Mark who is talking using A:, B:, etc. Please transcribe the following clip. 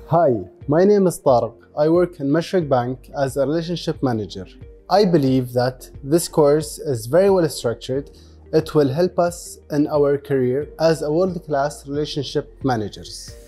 A: Hi, my name is Tariq. I work in Mashreq Bank as a relationship manager. I believe that this course is very well structured. It will help us in our career as a world-class relationship managers.